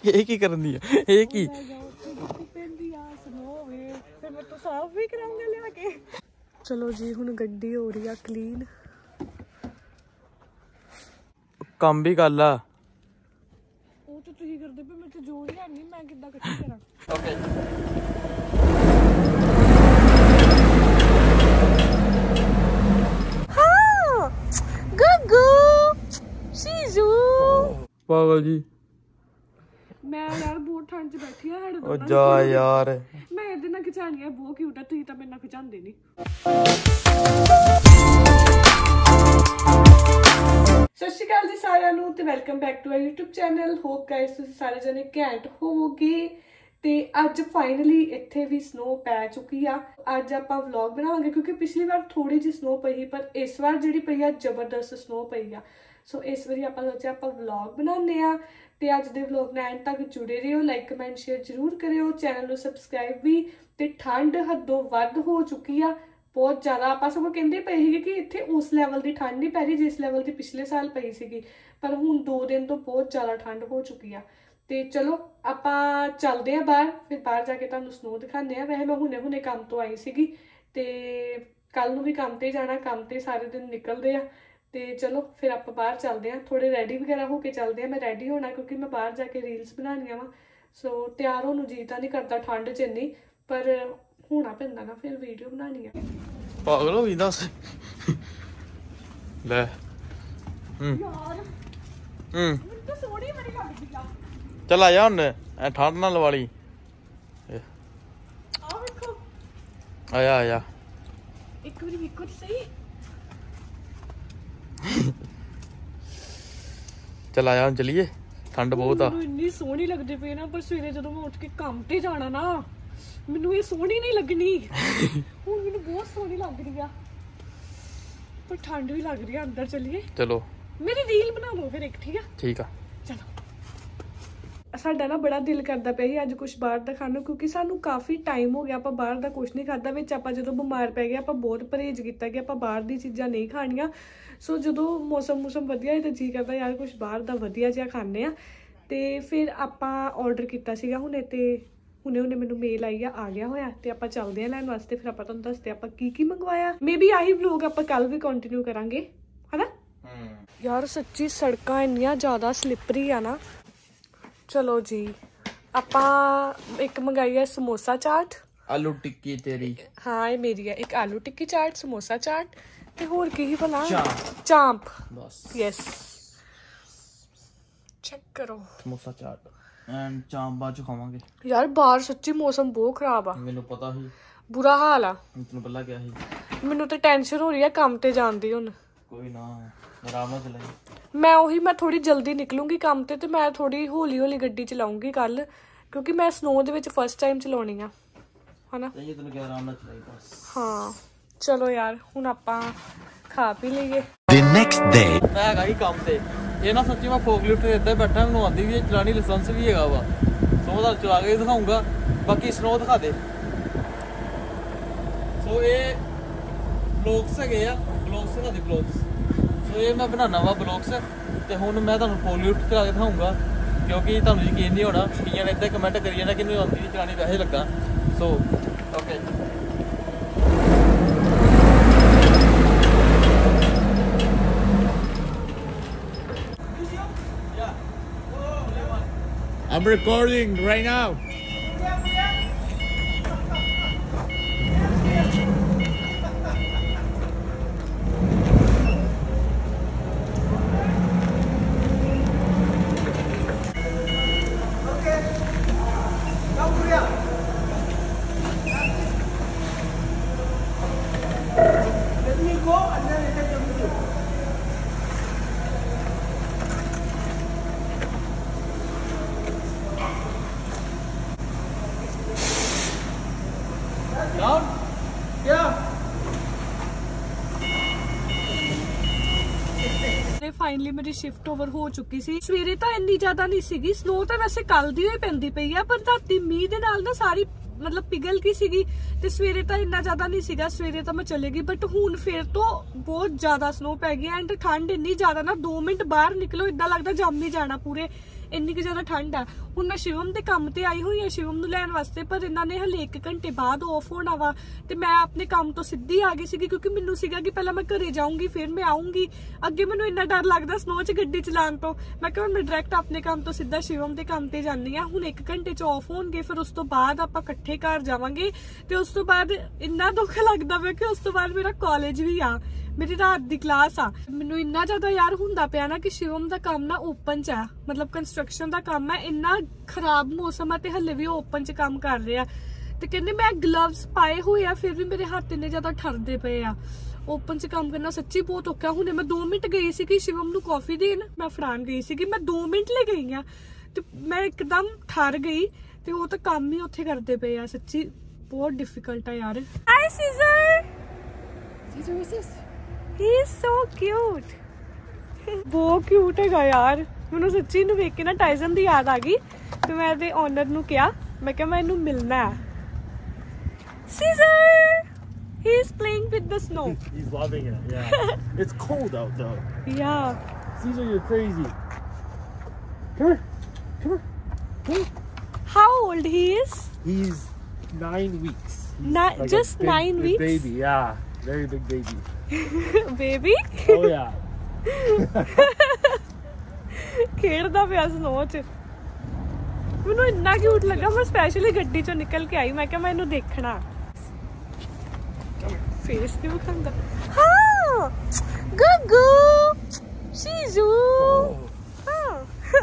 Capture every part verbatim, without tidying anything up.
ਇਹ ਕੀ ਕਰਨ ਦੀ ਆ ਇਹ ਕੀ ਚਲੋ ਜੀ ਹੁਣ ਗੱਡੀ ਹੋ ਰਹੀ ਆ ਕਲੀਨ ਕੰਮ ਵੀ ਕਰ ਲਾ ਉਹ ਤਾਂ ਤੁਸੀਂ ਕਰਦੇ ਪਏ ਮੇਰੇ ਤੇ ਜ਼ੋਰ ਹੀ ਨਹੀਂ ਮੈਂ ਕਿੱਦਾਂ ਇਕੱਠੀ ਕਰਾਂ ਓਕੇ ਹਾਂ ਗੱਗੂ ਸ਼ੀਜ਼ੂ ਪਾਗਲ ਜੀ ਮੈਂ ਯਾਰ ਬਹੁਤ ਠੰਡ 'ਚ ਬੈਠੀ ਆ ਸਾਡੇ ਉਹ ਜਾ ਯਾਰ ਮੈਂ ਇਹਦੇ ਨਾਲ ਖਿਚਾਣੀ ਆ ਬਹੁਤ ਕਿਊਟ ਆ ਤੁਸੀਂ ਤਾਂ ਮੇਰੇ ਨਾਲ ਖਿਚਾਉਂਦੇ ਨਹੀਂ ਸਤਿ ਸ਼੍ਰੀ ਅਕਾਲ ਜੀ ਸਾਰਿਆਂ ਨੂੰ ਤੇ welcome back to our YouTube channel hope guys ਤੁਸੀਂ ਸਾਰੇ ਜਣੇ ਘੈਂਟ ਹੋਵੋਗੇ ਤੇ ਅੱਜ ਫਾਈਨਲੀ ਇੱਥੇ ਵੀ ਸਨੋ ਪੈ ਚੁੱਕੀ ਆ ਅੱਜ ਆਪਾਂ ਵਲੌਗ ਬਣਾਵਾਂਗੇ ਕਿਉਂਕਿ ਪਿਛਲੀ ਵਾਰ ਥੋੜੀ ਜਿਹੀ ਸਨੋ ਪਈ ਪਰ ਇਸ ਵਾਰ ਜਿਹੜੀ ਪਈ ਆ ਜ਼ਬਰਦਸਤ ਸਨੋ ਪਈ ਆ ਸੋ ਇਸ ਵਾਰੀ ਆਪਾਂ ਸੋਚਿਆ ਆਪਾਂ ਵਲੌਗ ਬਣਾਉਂਦੇ ਆ ਤੇ ਅੱਜ ਦੇ ਵਲੌਗ ਨਾਲ ਐਂਡ ਤੱਕ ਜੁੜੇ ਰਹੋ ਲਾਈਕ ਕਮੈਂਟ ਸ਼ੇਅਰ ਜ਼ਰੂਰ ਕਰਿਓ ਚੈਨਲ ਨੂੰ ਸਬਸਕ੍ਰਾਈਬ ਵੀ ਤੇ ਠੰਡ ਹੱਦੋਂ ਵੱਧ ਹੋ ਚੁੱਕੀ ਆ ਬਹੁਤ ਜ਼ਿਆਦਾ ਆਪਾਂ ਸਭ ਕਹਿੰਦੇ ਪਏ ਸੀਗੇ ਕਿ ਇੱਥੇ ਉਸ ਲੈਵਲ ਦੀ ਠੰਡ ਨਹੀਂ ਪੈ ਰਹੀ ਜਿਸ ਲੈਵਲ ਦੀ ਪਿਛਲੇ ਸਾਲ ਪਈ ਸੀਗੀ ਪਰ ਹੁਣ ਦੋ ਦਿਨ ਤੋਂ ਬਹੁਤ ਜ਼ਿਆਦਾ ਠੰਡ ਹੋ ਚੁੱਕੀ ਆ ਤੇ ਚਲੋ ਆਪਾਂ ਚੱਲਦੇ ਆ ਬਾਹਰ ਫਿਰ ਬਾਹਰ ਜਾ ਕੇ ਤੁਹਾਨੂੰ ਸਨੋ ਦਿਖਾਉਂਦੇ ਆ ਵੈਸੇ ਮੈਂ ਹੁਣੇ ਹੁਣੇ ਕੰਮ ਤੋਂ ਆਈ ਸੀਗੀ ਤੇ ਕੱਲ ਨੂੰ ਵੀ ਕੰਮ ਤੇ ਜਾਣਾ ਕੰਮ ਤੇ ਸਾਰੇ ਦਿਨ ਨਿਕਲਦੇ ਆ ਤੇ ਚਲੋ ਫਿਰ ਆਪਾਂ ਬਾਹਰ ਚੱਲਦੇ ਆ ਥੋੜੇ ਰੈਡੀ ਵਗੈਰਾ ਹੋ ਕੇ ਚੱਲਦੇ ਆ ਮੈਂ ਰੈਡੀ ਹੋਣਾ ਕਿਉਂਕਿ ਮੈਂ ਬਾਹਰ ਜਾ ਕੇ ਰੀਲਸ ਬਣਾਉਣੀਆਂ ਵਾ ਸੋ ਤਿਆਰ ਹੋਣ ਨੂੰ ਜੀ ਤਾਂ ਨਹੀਂ ਕਰਦਾ ਠੰਡ 'ਚ ਇੰਨੀ ਪਰ ਹੋਣਾ ਪੈਂਦਾ ਨਾ ਫਿਰ ਵੀਡੀਓ ਬਣਾਉਣੀ ਆ ਪਾਗਲ ਹੋ ਗਈ ਦੱਸ ਲੈ ਹੂੰ ਯਾਰ ਹੂੰ ਮੈਨੂੰ ਤਾਂ ਸੋਹਣੀ ਬੜੀ ਲੱਗਦੀ ਆ ਚੱਲ ਆ ਜਾ ਹੁਣ ਐ ਠੰਡ ਨਾਲ ਲਵਾਲੀ ਆ ਵੇਖੋ ਆਇਆ ਆਇਆ ਇੱਕ ਵਾਰੀ ਵੇਖੋ ਤੇ ਸਹੀ ਚੱਲ ਆ ਜਾ ਹੁਣ ਚਲੀਏ ਠੰਡ ਬਹੁਤ ਆ ਮੈਨੂੰ ਇੰਨੀ ਸੋਹਣੀ ਲੱਗਦੀ ਪਈ ਨਾ ਪਰ ਸਵੇਰੇ ਜਦੋਂ ਮੈਂ ਉੱਠ ਕੇ ਕੰਮ ਤੇ ਜਾਣਾ ਨਾ ਮੈਨੂੰ ਇਹ ਸੋਹਣੀ ਨਹੀਂ ਲੱਗਣੀ ਹੁਣ ਮੈਨੂੰ ਬਹੁਤ ਸੋਹਣੀ ਲੱਗ ਰਹੀ ਆ ਪਰ ਠੰਡ ਵੀ ਲੱਗ ਰਹੀ ਆ ਅੰਦਰ ਚਲੀਏ ਚਲੋ ਮੇਰੀ ਰੀਲ ਬਣਾ ਲਓ ਫਿਰ ਇੱਕ ਠੀਕ ਆ ਠੀਕ ਆ ਚਲੋ ਸਾਡਾ ਨਾ ਬੜਾ ਦਿਲ ਕਰਦਾ ਪਿਆ ਸੀ ਅੱਜ ਕੁਝ ਬਾਹਰ ਦਾ ਖਾਣ ਨੂੰ ਕਿਉਂਕਿ ਸਾਨੂੰ ਕਾਫੀ ਟਾਈਮ ਹੋ ਗਿਆ ਆਪਾਂ ਬਾਹਰ ਦਾ ਕੁਝ ਨਹੀਂ ਖਾਦਾ ਵਿੱਚ ਆਪਾਂ ਜਦੋਂ ਬਿਮਾਰ ਪੈ ਗਏ ਆਪਾਂ ਬਹੁਤ ਪਰਹੇਜ਼ ਕੀਤਾ ਕਿ ਆਪਾਂ ਬਾਹਰ ਦੀ ਚੀਜ਼ਾਂ ਨਹੀਂ ਖਾਣੀਆਂ ਸੋ ਜਦੋਂ ਮੌਸਮ ਮੌਸਮ ਵਧੀਆ ਹੈ ਤਾਂ ਜੀ ਕਰਦਾ ਯਾਰ ਕੁਝ ਬਾਹਰ ਦਾ ਵਧੀਆ ਜਿਹਾ ਖਾਂਦੇ ਆ ਤੇ ਫਿਰ ਆਪਾਂ ਆਰਡਰ ਕੀਤਾ ਸੀਗਾ ਹੁਣੇ ਤੇ ਹੁਣੇ ਹੁਣੇ ਮੈਨੂੰ ਮੇਲ ਆਈ ਆ ਆ ਗਿਆ ਹੋਇਆ ਤੇ ਆਪਾਂ ਚੱਲਦੇ ਆ ਲੈਣ ਵਾਸਤੇ ਫਿਰ ਆਪਾਂ ਤੁਹਾਨੂੰ ਦੱਸਦੇ ਆਪਾਂ ਕੀ ਕੀ ਮੰਗਵਾਇਆ ਮੇਬੀ ਆਹੀ ਵਲੌਗ ਆਪਾਂ ਕੱਲ ਵੀ ਕੰਟੀਨਿਊ ਕਰਾਂਗੇ ਹਨਾ ਯਾਰ ਸੱਚੀ ਸੜਕਾਂ ਇੰਨੀਆਂ ਜ਼ਿਆਦਾ ਸਲਿਪਰੀ ਆ ਨਾ ਚਲੋ ਜੀ ਆਪਾਂ ਇੱਕ ਮੰਗਾਈ ਹੈ ਸਮੋਸਾ ਚਾਟ ਆਲੂ ਟਿੱਕੀ ਤੇਰੀ ਹਾਂ ਇਹ ਮੇਰੀ ਹੈ ਇੱਕ ਆਲੂ ਟਿੱਕੀ ਚਾਟ ਸਮੋਸਾ ਚਾਟ ਤੇ ਹੋਰ ਕੀ ਹੀ ਬਣਾ ਚਾਂਪ ਬਸ ਯੈਸ ਚੈੱਕ ਕਰੋ ਸਮੋਸਾ ਚਾਟ ਐਂਡ ਚਾਂਪ ਬਾਅਦ ਚ ਖਾਵਾਂਗੇ ਯਾਰ ਬਾਹਰ ਸੱਚੀ ਮੌਸਮ ਬਹੁਤ ਖਰਾਬ ਆ ਮੈਨੂੰ ਪਤਾ ਸੀ ਬੁਰਾ ਹਾਲ ਆ ਤੈਨੂੰ ਪਹਿਲਾਂ ਕਿਹਾ ਸੀ ਮੈਨੂੰ ਤਾਂ ਟੈਨਸ਼ਨ ਹੋ ਰਹੀ ਆ ਕੰਮ ਤੇ ਜਾਣ ਦੀ ਹੁਣ ਕੋਈ ਨਾ ਆਰਾਮ ਨਾਲ ਚਲਾਈ ਮੈਂ ਉਹੀ ਮੈਂ ਥੋੜੀ ਜਲਦੀ ਨਿਕਲੂੰਗੀ ਕੰਮ ਤੇ ਤੇ ਮੈਂ ਥੋੜੀ ਹੌਲੀ ਹੌਲੀ ਗੱਡੀ ਚਲਾਉਂਗੀ ਕੱਲ ਕਿਉਂਕਿ ਮੈਂ ਸਨੋ ਦੇ ਵਿੱਚ ਫਸਟ ਟਾਈਮ ਚਲਾਉਣੀ ਆ ਹਨਾ ਇਹ ਤੈਨੂੰ ਕਿਹਾ ਆਰਾਮ ਨਾਲ ਚਲਾਈ ਬਸ ਹਾਂ ਚਲੋ ਯਾਰ ਹੁਣ ਆਪਾਂ ਖਾ ਪੀ ਲਈਏ The next day ਮੈਂ ਹੈਗਾ ਹੀ ਕੰਮ ਤੇ ਇਹ ਨਾ ਸੱਚੀ ਮੈਂ ਫੋਕਲਿਫਟ ਤੇ ਇੱਦਾਂ ਬੈਠਾ ਮੈਨੂੰ ਆਉਂਦੀ ਵੀ ਚਲਾਣੀ ਲਾਇਸੈਂਸ ਵੀ ਹੈਗਾ ਵਾ ਸੋ ਦਾ ਚਲਾ ਕੇ ਦਿਖਾਉਂਗਾ ਬਾਕੀ ਸਨੋ ਦਿਖਾ ਦੇ ਸੋ ਇਹ ਬਲੌਗਸ ਹੈਗੇ ਆ ਬਲੌਗਸ ਦਿਖਾ ਦੇ ਬਲੌਗਸ ਸੋ ਇਹ ਮੈਂ ਬਣਾਉਣਾ ਵਾ ਬਲੌਗਸ ਤੇ ਹੁਣ ਮੈਂ ਤੁਹਾਨੂੰ ਫੋਕਲਿਫਟ ਚਲਾ ਕੇ ਦਿਖਾਉਂਗਾ ਕਿਉਂਕਿ ਤੁਹਾਨੂੰ ਯਕੀਨ ਨਹੀਂ ਹੋਣਾ ਕਈਆਂ ਨੇ ਇੱਦਾਂ ਕਮੈਂਟ ਕਰੀ ਜਾਣਾ ਕਿ ਮੈਨੂੰ ਆਉਂਦੀ ਚਲਾਣੀ ਵੈਸੇ ਲੱਗਾ so okay I'm recording right now. Down? Yeah. ਤੇ ਫਾਈਨਲੀ ਮੇਰੀ ਸ਼ਿਫਟ ਓਵਰ ਹੋ ਚੁੱਕੀ ਸੀ ਸਵੇਰੇ ਤਾਂ ਇੰਨੀ ਜ਼ਿਆਦਾ ਨਹੀਂ ਸੀਗੀ ਸਨੋ ਤਾਂ ਵੈਸੇ ਕੱਲ ਦੀ ਹੀ ਪੈਂਦੀ ਪਈ ਆ ਪਰ ਰਾਤੀ ਮੀਂਹ ਦੇ ਨਾਲ ਨਾ ਸਾਰੀ ਮਤਲਬ ਪਿਘਲ ਗਈ ਸੀਗੀ ਤੇ ਸਵੇਰੇ ਤਾਂ ਇੰਨਾ ਜ਼ਿਆਦਾ ਨਹੀਂ ਸੀਗਾ ਸਵੇਰੇ ਤਾਂ ਮੈਂ ਚਲੇ ਗਈ ਬਟ ਹੁਣ ਫੇਰ ਤੋਂ ਬਹੁਤ ਜ਼ਿਆਦਾ ਸਨੋ ਪੈ ਗਈ ਐਂਡ ਠੰਡ ਇੰਨੀ ਜ਼ਿਆਦਾ ਨਾ ਦੋ ਮਿੰਟ ਬਾਹਰ ਨਿਕਲੋ ਇਦਾਂ ਲੱਗਦਾ ਜੰਮ ਹੀ ਜਾਣਾ ਪੂਰੇ ਇੰਨੀ ਕਿ ਜ਼ਿਆਦਾ ਠੰਡ ਆ। ਹੁਣ ਮੈਂ ਸ਼ਿਵਮ ਦੇ ਕੰਮ ਤੇ ਆਈ ਹੋਈ ਆ ਸ਼ਿਵਮ ਨੂੰ ਲੈਣ ਵਾਸਤੇ, ਪਰ ਇਹਨਾਂ ਨੇ ਹਲੇ ਇੱਕ ਘੰਟੇ ਬਾਅਦ ਆਫ ਹੋਣਾ ਵਾ ਤੇ ਮੈਂ ਆਪਣੇ ਕੰਮ ਤੋਂ ਸਿੱਧੀ ਆ ਗਈ ਸੀਗੀ ਕਿਉਂਕਿ ਮੈਨੂੰ ਸੀਗਾ ਕਿ ਪਹਿਲਾਂ ਮੈਂ ਘਰੇ ਜਾਊਂਗੀ ਫਿਰ ਮੈਂ ਆਊਂਗੀ। ਅੱਗੇ ਮੈਨੂੰ ਇੰਨਾ ਡਰ ਲੱਗਦਾ ਸਨੋ 'ਚ ਗੱਡੀ ਚਲਾਉਣ ਤੋਂ, ਮੈਂ ਕਿਹਾ ਮੈਂ ਡਾਇਰੈਕਟ ਆਪਣੇ ਕੰਮ ਤੋਂ ਸਿੱਧਾ ਸ਼ਿਵਮ ਦੇ ਕੰਮ ਤੇ ਜਾਂਦੀ ਆ। ਹੁਣ ਇੱਕ ਘੰਟੇ 'ਚ ਆਫ ਹੋਣਗੇ, ਫਿਰ ਉਸ ਤੋਂ ਬਾਅਦ ਆਪਾਂ ਇਕੱਠੇ ਘਰ ਜਾਵਾਂਗੇ ਤੇ ਉਸ ਤੋਂ ਬਾਅਦ ਇੰਨਾ ਦੁੱਖ ਲੱਗਦਾ ਵਾ ਕਿ ਉਸ ਤੋਂ ਬਾਅਦ ਮੇਰਾ ਕਾਲਜ ਵੀ ਆ, ਮੇਰੀ ਰਾਤ ਦੀ ਕਲਾਸ ਆ। ਮੈਨੂੰ ਇੰਨਾ ਜ਼ਿਆਦਾ ਯਾਰ ਹੁੰਦਾ ਪਿਆ ਨਾ ਕਿ ਸ਼ਿਵਮ ਦਾ ਕੰਮ ਨਾ ਓਪਨ 'ਚ ਆ, ਮਤਲਬ ਕੰਸਟਰਕਸ਼ਨ ਦਾ ਕੰਮ ਹੈ, ਇੰਨਾ ਖਰਾਬ ਮੌਸਮ ਆ ਤੇ ਹਲੇ ਵੀ ਓਪਨ 'ਚ ਕੰਮ ਕਰ ਰਿਹਾ ਤੇ ਕਹਿੰਦੇ ਮੈਂ ਗਲਵਸ ਪਾਏ ਹੋਏ ਆ ਫਿਰ ਵੀ ਮੇਰੇ ਹੱਥ ਇੰਨੇ ਜ਼ਿਆਦਾ ਠਰਦੇ ਪਏ ਆ। ਓਪਨ 'ਚ ਕੰਮ ਕਰਨਾ ਸੱਚੀ ਬਹੁਤ ਔਖਾ। ਹੁਣੇ ਮੈਂ ਦੋ ਮਿੰਟ ਗਈ ਸੀ ਕਿ ਸ਼ਿਵਮ ਨੂੰ ਕਾਫੀ ਦੇਣ, ਮੈਂ ਫੜਾਉਣ ਗਈ ਸੀ ਕਿ ਮੈਂ ਦੋ ਮਿੰਟ ਲਈ ਗਈ ਆ ਤੇ ਮੈਂ ਇੱਕਦਮ ਠਰ ਗਈ ਤੇ ਉਹ ਤਾਂ ਕੰਮ ਹੀ ਉੱਥੇ ਕਰਦੇ ਪਏ ਆ। ਸੱਚੀ ਬਹੁਤ ਡਿਫਿਕਲਟ ਆ ਯਾਰ। Hi Caesar, Caesar is this, he is so cute, ਬਹੁਤ ਕਿਊਟ ਹੈਗਾ ਯਾਰ। ਮੈਨੂੰ ਸੱਚੀ ਨੂੰ ਵੇਖ ਕੇ ਨਾ ਟਾਈਸਨ ਦੀ ਯਾਦ ਆ ਗਈ ਤੇ ਮੈਂ ਇਹਦੇ ਓਨਰ ਨੂੰ ਕਿਹਾ, ਮੈਂ ਕਿਹਾ ਮੈਂ ਇਹਨੂੰ ਮਿਲਣਾ ਹੈ। Caesar, he is playing with the snow. He's loving it, yeah. It's cold out though. Yeah. Caesar, you're crazy. Come here, come here, come here. How old he is? He's nine weeks. He's Ni- like a just big, nine big weeks? baby, yeah. Very big baby. Baby? Oh yeah. ਖੇਡਦਾ ਪਿਆ snow 'ਚ। ਮੈਨੂੰ ਇੰਨਾ cute ਲੱਗਾ, ਮੈਂ specially ਗੱਡੀ 'ਚੋਂ ਨਿਕਲ ਕੇ ਆਈ, ਮੈਂ ਕਿਹਾ ਮੈਂ ਇਹਨੂੰ ਦੇਖਣਾ। ਫੇਸ ਨਹੀਂ ਵਿਖਾਉਂਦਾ। ਹਾਂ ਗੁੱਗੂ, ਸ਼ੀਜ਼ੂ। ਹਾਂ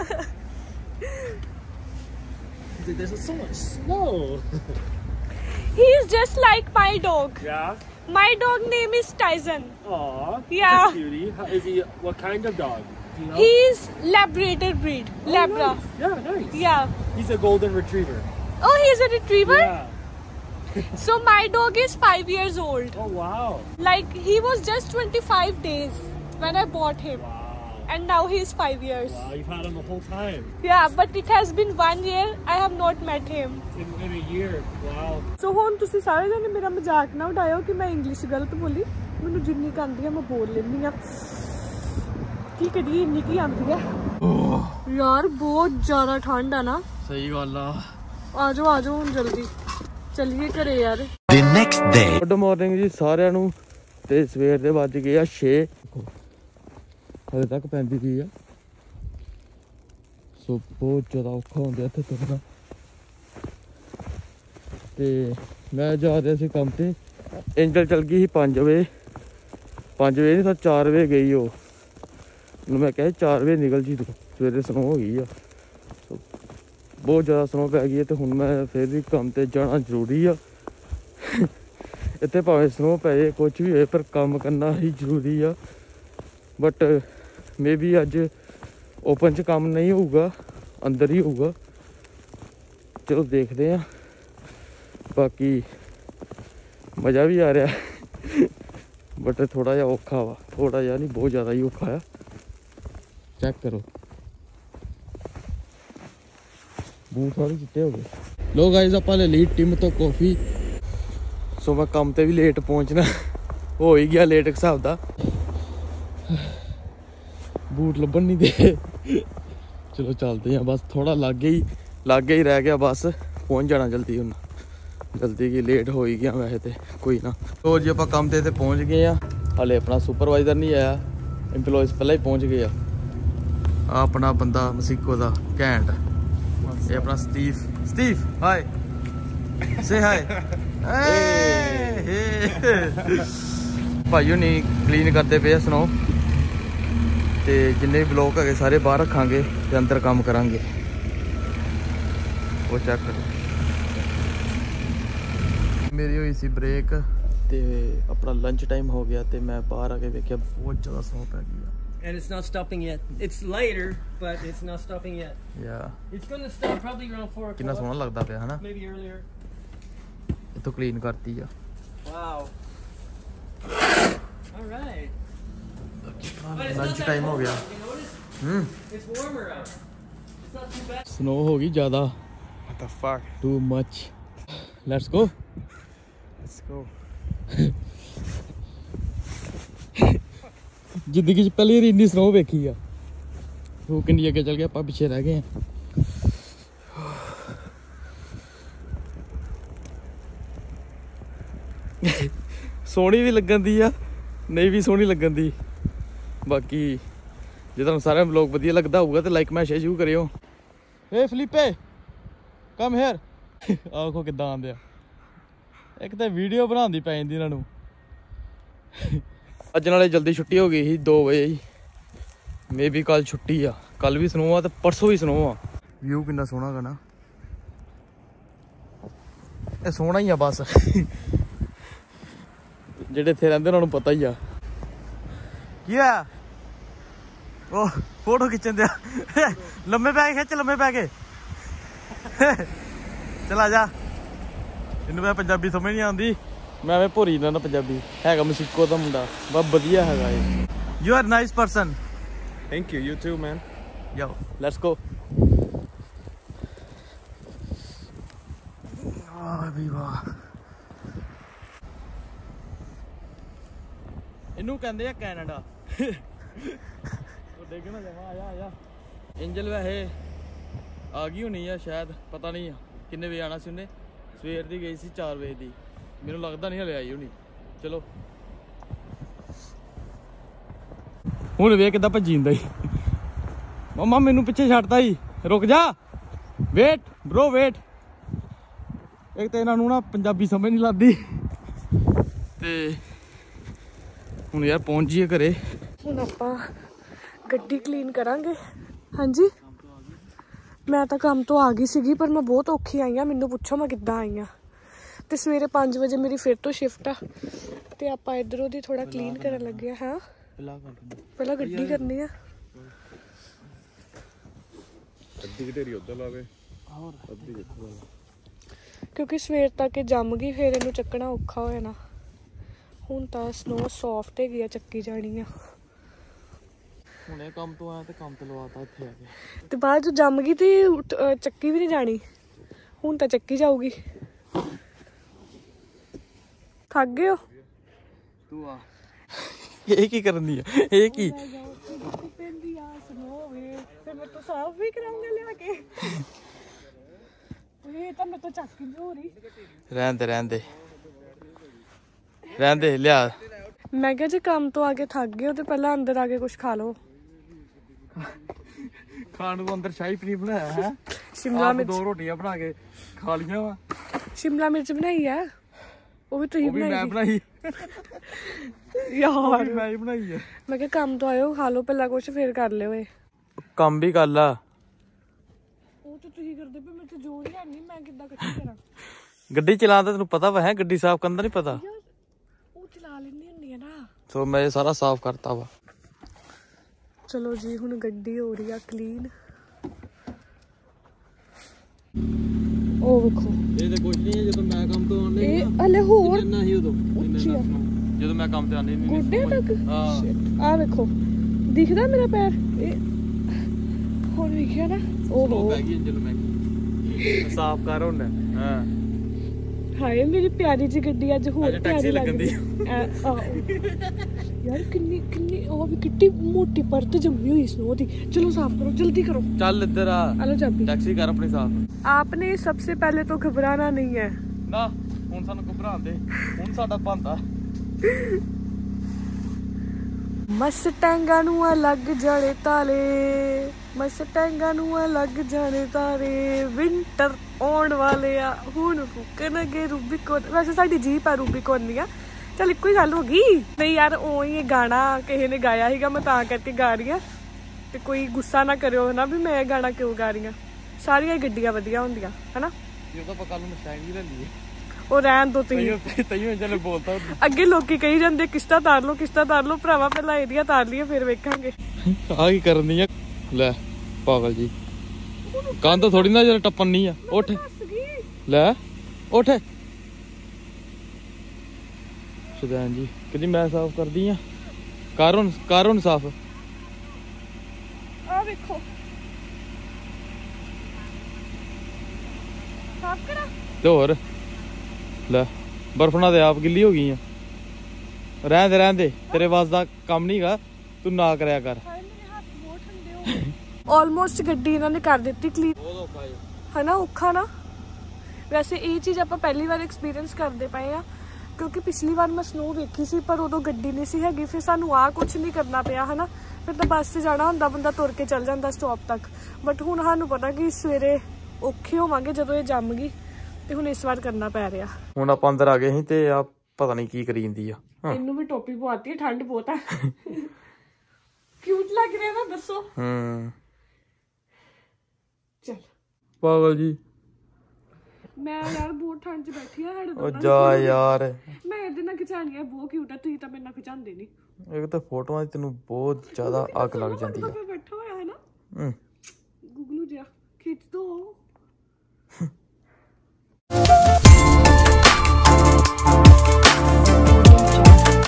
There's so much snow. he is just like my dog. Yeah. My dog name is Tyson. Aw. Yeah. That's a cutie. How- Is he? What kind of dog? Do you know? He is Labrador breed. Oh, Labra. nice. Yeah, nice. Yeah. He's a golden retriever. Oh, he is a retriever? Yeah. So my dog is five years old. Oh wow. Like he was just twenty-five days when I bought him. Wow. And now he is five years. Wow, you've had him the whole time. Yeah, but it has been one year. I have not met him. In, in a year. Wow. So ਹੁਣ ਤੁਸੀਂ ਸਾਰੇ ਜਣੇ ਮੇਰਾ ਮਜ਼ਾਕ ਨਾ ਉਡਾਇਓ ਕਿ ਮੈਂ English ਗਲਤ ਬੋਲੀ। ਮੈਨੂੰ ਜਿੰਨੀ ਕੁ ਆਉਂਦੀ ਆ ਮੈਂ ਬੋਲ ਲੈਂਦੀ ਆ। ਕੀ ਕਰੀਏ, ਇੰਨੀ ਕੀ ਆਉਂਦੀ ਆ। ਯਾਰ ਬਹੁਤ ਜ਼ਿਆਦਾ ਠੰਡ ਆ ਨਾ। ਸਹੀ ਗੱਲ ਆ। ਆ ਜਾਓ ਆ ਜਾਓ ਹੁਣ ਜਲਦੀ ਚੱਲੀਏ ਘਰੇ ਯਾਰ। The next day. Good morning ਜੀ ਸਾਰਿਆਂ ਨੂੰ। ਤੇ ਸਵੇਰ ਦੇ ਵੱਜ ਗਏ ਆ ਛੇ, ਹਜੇ ਤੱਕ ਪੈਂਦੀ ਪਈ ਆ। ਸੋ ਬਹੁਤ ਜ਼ਿਆਦਾ ਔਖਾ ਹੁੰਦਾ ਇੱਥੇ ਤੁਰਨਾ। ਤੇ ਮੈਂ ਜਾ ਰਿਹਾ ਸੀ ਕੰਮ ਤੇ, ਐਂਜਲ ਚਲ ਗਈ ਸੀ ਪੰਜ ਵਜੇ, ਪੰਜ ਵਜੇ ਨਹੀਂ ਤਾਂ ਚਾਰ ਵਜੇ ਗਈ ਉਹ। ਉਹਨੂੰ ਮੈਂ ਕਿਹਾ ਚਾਰ ਵਜੇ ਨਿਕਲ ਜੀ ਤੂੰ, ਸਵੇਰੇ ਸਨੋ ਹੋ ਗਈ ਆ। ਸੋ ਬਹੁਤ ਜ਼ਿਆਦਾ ਸਨੋ ਪੈ ਗਈ ਹੈ ਤੇ ਹੁਣ ਮੈਂ ਫਿਰ ਵੀ ਕੰਮ ਤੇ ਜਾਣਾ ਜ਼ਰੂਰੀ ਆ। ਇੱਥੇ ਭਾਵੇਂ ਸਨੋ ਪਏ ਕੁਛ ਵੀ ਹੋਏ ਪਰ ਕੰਮ ਕਰਨਾ ਹੀ ਜ਼ਰੂਰੀ ਆ। ਬਟ ਮੇ ਬੀ ਅੱਜ ਓਪਨ 'ਚ ਕੰਮ ਨਹੀਂ ਹੋਊਗਾ, ਅੰਦਰ ਹੀ ਹੋਊਗਾ। ਚਲੋ ਦੇਖਦੇ ਹਾਂ। ਬਾਕੀ ਮਜ਼ਾ ਵੀ ਆ ਰਿਹਾ ਬਟ ਥੋੜ੍ਹਾ ਜਿਹਾ ਔਖਾ ਵਾ, ਥੋੜ੍ਹਾ ਜਿਹਾ ਨਹੀਂ ਬਹੁਤ ਜ਼ਿਆਦਾ ਹੀ ਔਖਾ ਆ। ਚੈੱਕ ਕਰੋ ਬੂਟ ਸਾਰੇ ਚਿੱਟੇ ਹੋ ਗਏ। ਲੋ ਗਾਇਜ਼ ਆਪਾਂ ਲੈ ਲਈ ਟਿਮ ਤੋਂ ਕੌਫੀ। ਸੋ ਮੈਂ ਕੰਮ ਤੇ ਵੀ ਲੇਟ ਪਹੁੰਚਣਾ ਹੋ ਹੀ ਗਿਆ, ਲੇਟ ਹਿਸਾਬ ਦਾ। ਬੂਟ ਲੱਭਣ ਨਹੀਂ ਦੇ। ਚਲੋ ਚੱਲਦੇ ਆ, ਬਸ ਥੋੜਾ ਲਾਗੇ ਹੀ ਲਾਗੇ ਹੀ ਰਹਿ ਗਿਆ, ਬਸ ਪਹੁੰਚ ਜਾਣਾ ਜਲਦੀ। ਹੁਣ ਜਲਦੀ ਕੀ ਲੇਟ ਹੋ ਹੀ ਗਿਆ ਵੈਸੇ ਤੇ ਕੋਈ ਨਾ। ਤੋ ਜੀ ਆਪਾਂ ਕੰਮ ਤੇ ਤੇ ਪਹੁੰਚ ਗਏ ਆ। ਹਾਲੇ ਆਪਣਾ ਸੁਪਰਵਾਈਜ਼ਰ ਨਹੀਂ ਆਇਆ, ਇੰਪਲੋਈਜ਼ ਪਹਿਲਾਂ ਹੀ ਪਹੁੰਚ ਗਏ ਆ। ਆ ਆਪਣਾ ਬੰਦਾ ਮਸੀਕੋ ਦਾ ਘੈਂਟ, ਇਹ ਆਪਣਾ Steve. Steve hi, say hi. ਭਾਈ ਨਹੀਂ ਕਲੀਨ ਕਰਦੇ ਪਏ ਸਨੋ ਤੇ ਜਿੰਨੇ ਵੀ ਬਲੋਕ ਹੈਗੇ ਸਾਰੇ ਬਾਹਰ ਰੱਖਾਂਗੇ ਤੇ ਅੰਦਰ ਕੰਮ ਕਰਾਂਗੇ। ਉਹ ਚੈੱਕ ਕਰੋ। ਮੇਰੀ ਹੋਈ ਸੀ ਬ੍ਰੇਕ ਤੇ ਆਪਣਾ ਲੰਚ ਟਾਈਮ ਹੋ ਗਿਆ ਤੇ ਮੈਂ ਬਾਹਰ ਆ ਕੇ ਵੇਖਿਆ ਬਹੁਤ ਜ਼ਿਆਦਾ ਸਨੋ ਪੈ ਗਈ ਆ। And it's not stopping yet. It's later, but it's not stopping yet. Yeah, It's gonna stop probably around four ਕਿੰਨਾ o'clock. ਸੋਹਣਾ ਲੱਗਦਾ ਪਿਆ ਹਨਾ। Maybe earlier. ਇੱਥੋਂ ਕਲੀਨ ਕਰਤੀ ਆ। Wow. All right. But it's lunch not that time ਹੋ cold. ਗਿਆ। You notice? ਹੂੰ It's warmer out. It's not too bad. Snow ਹੋ ਗਈ ਜ਼ਿਆਦਾ। What the fuck? Too much. Let's go. Let's go. ਜ਼ਿੰਦਗੀ 'ਚ ਪਹਿਲੀ ਵਾਰੀ ਇੰਨੀ ਸਨੋ ਵੇਖੀ ਆ। वो किन्नी अगे चल गया, आप पिछे रह गए हैं। सोहनी भी लगन दी आ, नहीं भी सोहनी लगन दी। बाकी जे तुहानू सारे ब्लॉग वधिया लगदा होऊगा तो लाइक मैं शेयर जरूर करियो। ए फिलिपे कम हेयर। आखो किद्दां आंदे आ, एक तो वीडियो बनाउण दी पै जांदी इन्हां नू। अज नाले जल्दी छुट्टी हो गई ही, दो बजे ही। मे बी कल छुट्टी आ, कल भी स्नो आ तो परसों भी स्नो आ। व्यू किन्ना सोहना गा ना, ये सोहना ही आ बस। जेह्ड़े इत्थे रहिंदे उन्हां नू पता ही आ। की होया? ओह फोटो खिच्चन दिया। लम्मे पै खिच, लम्मे पै के। चल आ जा। इन्नू मैं पंजाबी समझ नहीं आती, मैं मैं भुरी ना पंजाबी। हैगा मसीको दा मुंडा, बहुत वधिया हैगा ये। You are nice person. Thank you. You too, man. Yo, let's go. वाह भी वाह। इनू कहंदे आ कैनेडा। वो देख ना जावा, आया आया। एंजल वैसे आ गई होनी है शायद, पता नहीं किन्ने बजे आना सी उन्हें। सवेर दी गई सी चार बजे दी, मैनू लगदा नहीं हले आई होनी। चलो हुण वे किद्दां भज्जी जंदा ही। मम्मा मैनू पिछे छड्डता ही, रुक जा, वेट ब्रो वेट। एक तो इन्होंने ना पंजाबी समझ नहीं लगती। ते हुण यार पहुंच जाइए घरे। हुण आपां गड्डी क्लीन करांगे। हाँ जी, मैं तो काम तो आ गई सीगी, पर मैं बहुत औखी आई हाँ। मैनू पुछो मैं किद्दां आई हाँ। तो सवेरे पाँच बजे मेरी फिर तो शिफ्ट आ, तो आपां इधरों दी थोड़ा क्लीन करन लगे। हाँ पहला गड्डी करनी है। क्योंकि सवेर तक जम गई, फिर इनू चकना औखा हो जाना। हुण तां स्नो सॉफ्ट है, चक्की जानी है। हुणे काम तो आया ते काम ते लवाता इत्थे आके, ते बाद जो जम गई ते चक्की भी नहीं जानी। हुण तां चक्की जाऊगी। थक गए हो? तू आ। ये की करन दी है? ये की तो साफ भी कराऊंगा लेके। ये तो मैं तो चक्की नहीं हो रही। रहन दे रहन दे रहन दे लिया। मैं क्या जे काम तो आके थक गए हो तो पहले अंदर आके कुछ खा लो। खान को अंदर शाही पनीर बनाया है, शिमला मिर्च, दो रोटियां बना के खा लिया वा। शिमला मिर्च बनाई है, वो भी तुम बनाई मैं बनाई यार। मैं ही बनाई है। मैं क्या काम तो आयो, खा लो पहला कुछ, फिर कर लियो। काम भी कर ला। ਉਹ ਤੇ ਤੁਸੀਂ ਕਰਦੇ ਪਏ, ਮੇਰੇ ਤੇ ਜ਼ੋਰ ਹੀ ਨਹੀਂ, ਮੈਂ ਕਿੱਦਾਂ ਇਕੱਠੀ ਕਰਾਂ। ਗੱਡੀ ਚਲਾਉਂਦਾ ਤੈਨੂੰ ਪਤਾ ਵਾ ਹੈ, ਗੱਡੀ ਸਾਫ਼ ਕਰਨ ਦਾ ਨਹੀਂ ਪਤਾ। ਉਹ ਚਲਾ ਲੈਣੀ ਹੁੰਦੀ ਹੈ ਨਾ। ਸੋ ਮੈਂ ਇਹ ਸਾਰਾ ਸਾਫ਼ ਕਰਤਾ ਵਾ। ਚਲੋ ਜੀ ਹੁਣ ਗੱਡੀ ਹੋ ਰਹੀ ਆ ਕਲੀਨ। ਉਹ ਵੇਖੋ ਇਹ ਤੇ ਕੁਝ ਨਹੀਂ ਹੈ, ਜਦੋਂ ਮੈਂ ਕੰਮ ਤੋਂ ਆਉਂਦਾ ਇਹ ਹਲੇ ਹੋਰ ਇੰਨਾ ਹੀ ਉਦੋਂ ਉੱਚੀ ਆ। ਜਦੋਂ ਮੈਂ ਕੰਮ ਤੇ ਆਉਂਦੀ ਨਹੀਂ ਗੋਡੇ ਤੱਕ। ਹਾਂ ਆ ਵੇਖੋ ਦਿਖਦਾ ਮੇਰਾ ਪੈਰ। ਇਹ ਹੁਣ ਵੇਖਿਆ ਨਾ। ਉਹ ਪੈ ਗਈ ਇੰਜਨ ਮੈਂ ਸਾਫ਼ ਕਰ ਹੁਣ। ਹਾਂ ਹਾਏ ਮੇਰੀ ਪਿਆਰੀ ਜੀ ਗੱਡੀ ਅੱਜ ਹੋਰ ਪਿਆਰੀ ਲੱਗਦੀ। यार किन्नी किन्नी ओ भी कितनी मोटी परत जमी हुई स्नो दी। चलो साफ करो, जल्दी करो। चल इधर आ, हेलो चाबी टैक्सी कर अपनी साफ। आपने सबसे पहले तो घबराना नहीं है ना। हुन सानू घबरान दे, हुन साडा बनदा मस्टैंगा नू अलग जाने ताले, मस्टैंगा नू अलग जाने तारे। विंटर आउण वाले आ, हुन रुकणगे रूबीकॉन। वैसे साडी जीप आ रूबीकॉन दी। चल इको ही गल हो गई। नहीं यार ओ ही गाना किसी ने गाया सीगा, मैं तां करके गा रही हां। ते कोई गुस्सा ना करियो ना भी मैं गाना क्यों गा रही हां। सारियां गड्डियां वधिया होंदियां है ना। ये तो पक्का नु मस्टैंग ही ले लिए ओ रहन दो तुसीं। तइयो तइयो इंजन बोलता अगे लोकी कही जांदे किस्ता तार लो किस्ता तार लो। भरावा पहला एरिया तार लिए फिर वेखांगे। आ की करनी है ले पागल जी। कंध थोड़ी ना जरा टप्पन नहीं है। उठ ले उठ सुदैन जी कहती मैं साफ कर दी। कर हुन कर हुन साफ। आ देखो साफ करा ते होर ले बर्फ ना दे आप गिल्ली हो गई है। रहन दे रहन दे, तेरे वास दा काम नहीं गा, तू ना करया कर। हाय मेरे हाथ बहुत ठंडे हो गए। ਆਲਮੋਸਟ ਗੱਡੀ ਇਹਨਾਂ ਨੇ ਕਰ ਦਿੱਤੀ ਕਲੀਨ ਬਹੁਤ ਔਖਾ ਹੈ ਹਨਾ ਔਖਾ ਨਾ ਵੈਸੇ ਇਹ ਚੀਜ਼ ਆਪਾਂ ਪਹਿਲੀ ਵਾਰ ਐਕਸਪੀਰੀਅੰਸ ਕਰਦੇ ਪਏ ਆ ਕਿਉਂਕਿ ਪਿਛਲੀ ਵਾਰ ਮੈਂ ਸਨੋ ਵੇਖੀ ਸੀ ਪਰ ਉਦੋਂ ਗੱਡੀ ਨਹੀਂ ਸੀ ਹੈਗੀ ਫਿਰ ਸਾਨੂੰ ਆਹ ਕੁਝ ਨਹੀਂ ਕਰਨਾ ਪਿਆ ਹਨਾ ਫਿਰ ਤਾਂ ਬੱਸ 'ਤੇ ਜਾਣਾ ਹੁੰਦਾ ਬੰਦਾ ਤੁਰ ਕੇ ਚੱਲ ਜਾਂਦਾ ਸਟਾਪ ਤੱਕ ਬਟ ਹੁਣ ਸਾਨੂੰ ਪਤਾ ਕਿ ਸਵੇਰੇ ਔਖੇ ਹੋਵਾਂਗੇ ਜਦੋਂ ਇਹ ਜੰਮ ਗਈ ਤੇ ਹੁਣ ਇਸ ਵਾਰ ਕਰਨਾ ਪੈ ਰਿਹਾ ਹੁਣ ਆਪਾਂ ਅੰਦਰ ਆ ਗਏ ਸੀ ਤੇ ਆ ਪਤਾ ਨਹੀਂ ਕੀ ਕਰੀ ਜਾਂਦੀ ਆ ਇਹਨੂੰ ਵੀ ਟੋਪੀ ਪਵਾਤੀ ਠੰਡ ਬਹੁਤ ਆ ਕਿਊਟ ਲੱਗ ਰਿਹਾ ਨਾ ਦੱਸੋ ਹੂੰ ਚਲ ਪਾਗਲ ਜੀ ਮੈਂ ਯਾਰ ਬਹੁਤ ਠੰਡ 'ਚ ਬੈਠੀ ਆ ਸਾਡੇ ਉਹ ਜਾ ਯਾਰ ਮੈਂ ਇਹਦੇ ਨਾਲ ਖਿਚਾਣੀ ਆ ਬਹੁਤ ਕਿਊਟ ਆ ਤੁਸੀਂ ਤਾਂ ਮੇਰੇ ਨਾਲ ਖਿਚਾਉਂਦੇ ਨਹੀਂ ਇੱਕ ਤਾਂ ਫੋਟੋਆਂ 'ਚ ਤੈਨੂੰ ਬਹੁਤ ਜ਼ਿਆਦਾ ਅੱਗ ਲੱਗ ਜਾਂਦੀ ਆ ਬੈਠਾ ਹੋਇਆ ਹੈ ਨਾ ਹੂੰ ਗੁਗਲੂ ਜਿਹਾ ਖਿੱਚ ਦੋ